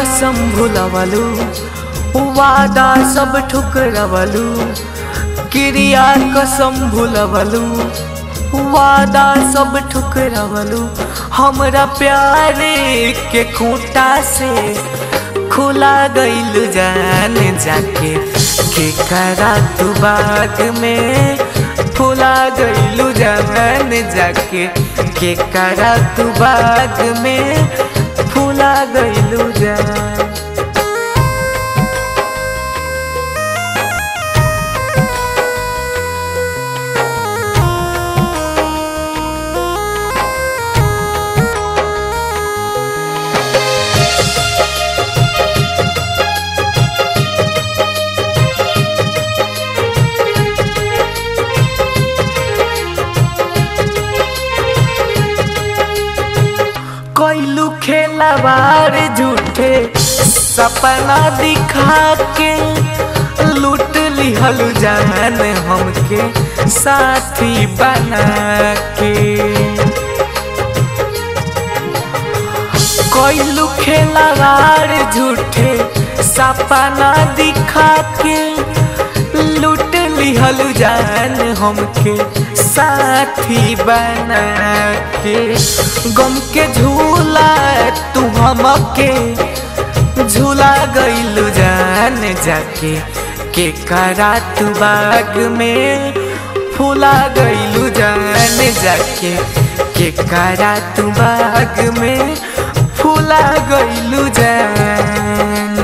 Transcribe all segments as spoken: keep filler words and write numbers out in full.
कसम भुलवलू, वादा सब ठुकरवलू। क्रिया कसम भुलवलू, वादा सब ठुकरवलू। हमरा प्यार के खूंटा से खुला गइल जान जाके के करा तू बाग में फुला गइलू जान जाके के करा तू बाग में फुला गइलू जान। कैलू खेलवार झूठे सपना दिखा के लूट लिहलू जान हमके साथी बना के। कैलू खेलवार झूठे सपना दिखा के लूट लिहलू जान हमके साथी बना के। गम के झूला तू हमके झूला गइलू जान जाके के करा तू बाग में फूला गइलू जान जाके के करा तू बाग में फूला गइलू जान।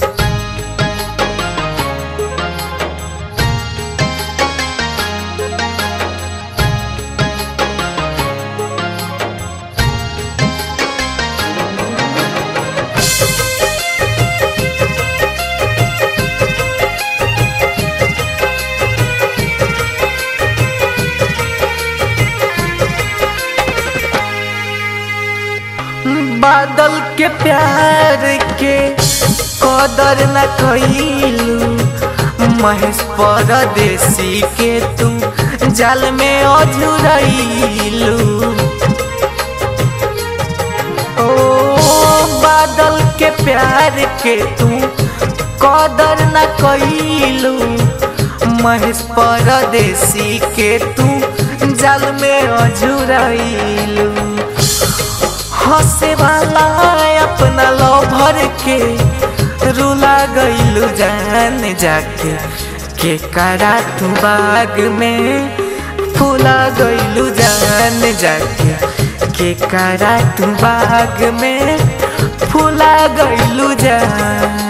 बादल के प्यार के कदर न कइलू, महेश परदेसी के तू जाल में अझुरइलू। ओ बादल के प्यार के तू कदर न कइलू, महेश परदेसी के तू जाल में अझुरइलू। हंसे वाला अपना लवर के रुला गइलू जान जाके के करा तू बाग में फूला गइलू जान जाके के करा तू बाग में फूला गइलू जान।